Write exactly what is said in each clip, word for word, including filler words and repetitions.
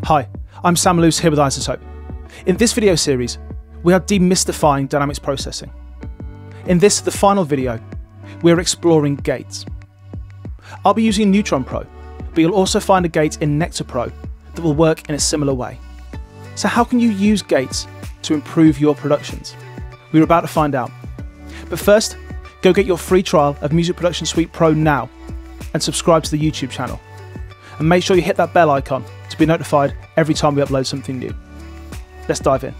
Hi, I'm Sam Luce here with iZotope. In this video series, we are demystifying dynamics processing. In this, the final video, we are exploring gates. I'll be using Neutron Pro, but you'll also find a gate in Nectar Pro that will work in a similar way. So how can you use gates to improve your productions? We're about to find out. But first, go get your free trial of Music Production Suite Pro now and subscribe to the YouTube channel. And make sure you hit that bell icon to be notified every time we upload something new. Let's dive in.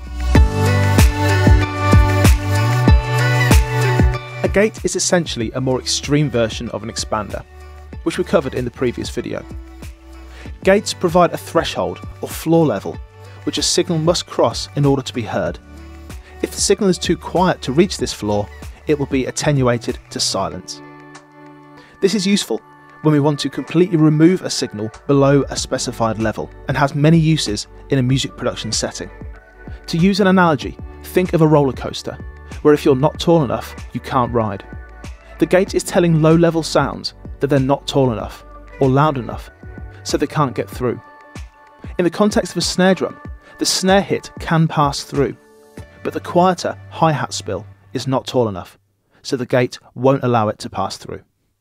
A gate is essentially a more extreme version of an expander, which we covered in the previous video. Gates provide a threshold or floor level which a signal must cross in order to be heard. If the signal is too quiet to reach this floor, it will be attenuated to silence. This is useful when we want to completely remove a signal below a specified level and has many uses in a music production setting. To use an analogy, think of a roller coaster, where if you're not tall enough, you can't ride. The gate is telling low-level sounds that they're not tall enough or loud enough, so they can't get through. In the context of a snare drum, the snare hit can pass through, but the quieter hi-hat spill is not tall enough, so the gate won't allow it to pass through.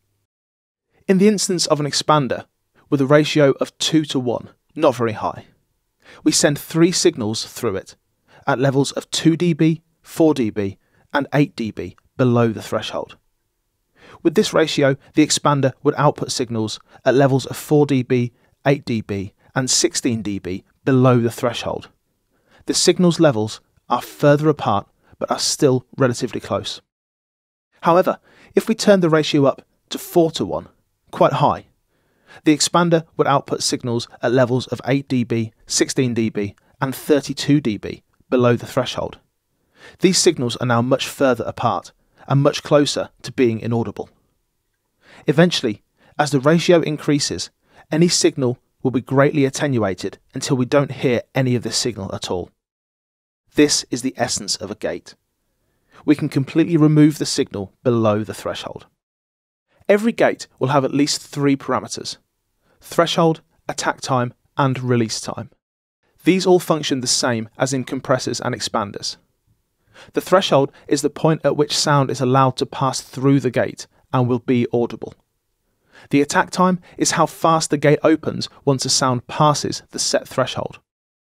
In the instance of an expander, with a ratio of two to one, not very high, we send three signals through it, at levels of two D B, four D B, and eight D B below the threshold. With this ratio, the expander would output signals at levels of four D B, eight D B, and sixteen D B below the threshold. The signals levels are further apart, but are still relatively close. However, if we turn the ratio up to four to one, quite high, the expander would output signals at levels of eight D B, sixteen D B, and thirty-two D B below the threshold. These signals are now much further apart and much closer to being inaudible. Eventually, as the ratio increases, any signal will be greatly attenuated until we don't hear any of this signal at all. This is the essence of a gate. We can completely remove the signal below the threshold. Every gate will have at least three parameters: threshold, attack time, and release time. These all function the same as in compressors and expanders. The threshold is the point at which sound is allowed to pass through the gate and will be audible. The attack time is how fast the gate opens once a sound passes the set threshold.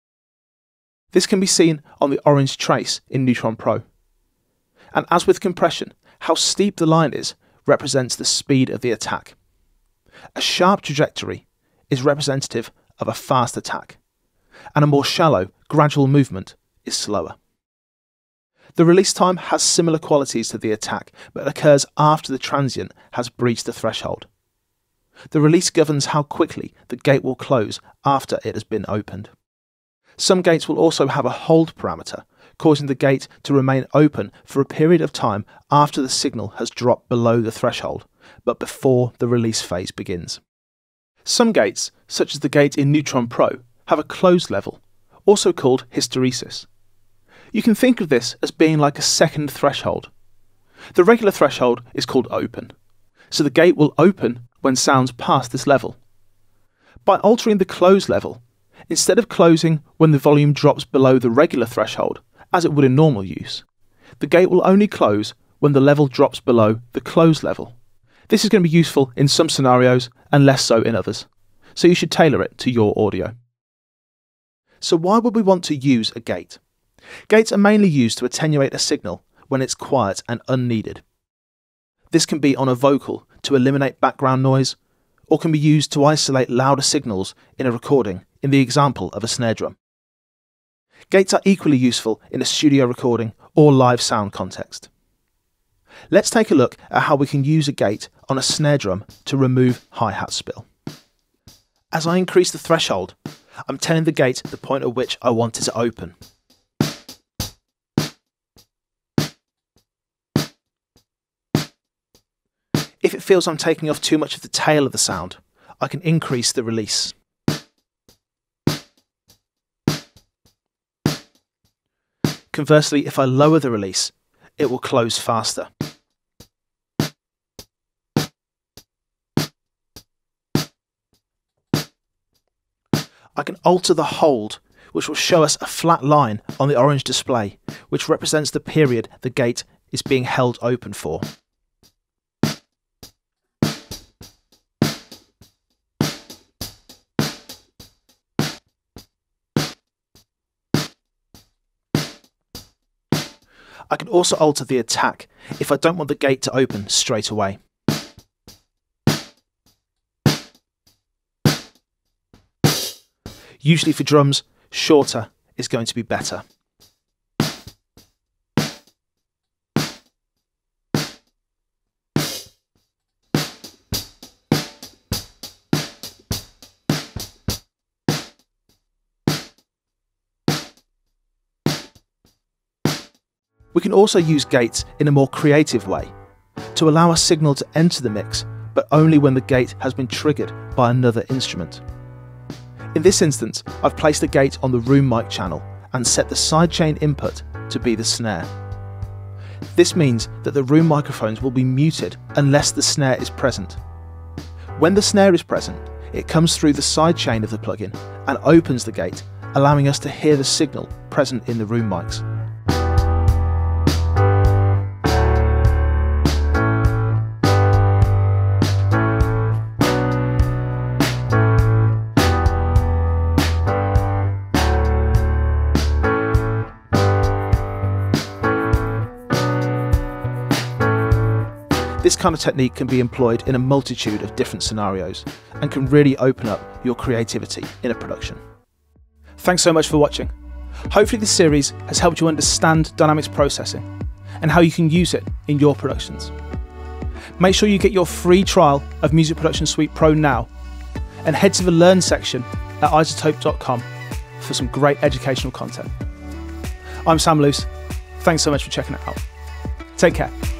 This can be seen on the orange trace in Neutron Pro. And as with compression, how steep the line is represents the speed of the attack. A sharp trajectory is representative of a fast attack, and a more shallow, gradual movement is slower. The release time has similar qualities to the attack, but occurs after the transient has breached the threshold. The release governs how quickly the gate will close after it has been opened. Some gates will also have a hold parameter, causing the gate to remain open for a period of time after the signal has dropped below the threshold, but before the release phase begins. Some gates, such as the gate in Neutron Pro, have a closed level, also called hysteresis. You can think of this as being like a second threshold. The regular threshold is called open, so the gate will open when sounds pass this level. By altering the close level, instead of closing when the volume drops below the regular threshold, as it would in normal use, the gate will only close when the level drops below the close level. This is going to be useful in some scenarios and less so in others, so you should tailor it to your audio. So why would we want to use a gate? Gates are mainly used to attenuate a signal when it's quiet and unneeded. This can be on a vocal to eliminate background noise, or can be used to isolate louder signals in a recording, in the example of a snare drum. Gates are equally useful in a studio recording or live sound context. Let's take a look at how we can use a gate on a snare drum to remove hi-hat spill. As I increase the threshold, I'm telling the gate the point at which I want it to open. If it feels I'm taking off too much of the tail of the sound, I can increase the release. Conversely, if I lower the release, it will close faster. I can alter the hold, which will show us a flat line on the orange display, which represents the period the gate is being held open for. I can also alter the attack if I don't want the gate to open straight away. Usually for drums, shorter is going to be better. We can also use gates in a more creative way, to allow a signal to enter the mix, but only when the gate has been triggered by another instrument. In this instance, I've placed the gate on the room mic channel and set the sidechain input to be the snare. This means that the room microphones will be muted unless the snare is present. When the snare is present, it comes through the sidechain of the plugin and opens the gate, allowing us to hear the signal present in the room mics. This kind of technique can be employed in a multitude of different scenarios and can really open up your creativity in a production. Thanks so much for watching. Hopefully this series has helped you understand dynamics processing and how you can use it in your productions. Make sure you get your free trial of Music Production Suite Pro now and head to the Learn section at iZotope dot com for some great educational content. I'm Sam Luce. Thanks so much for checking it out. Take care.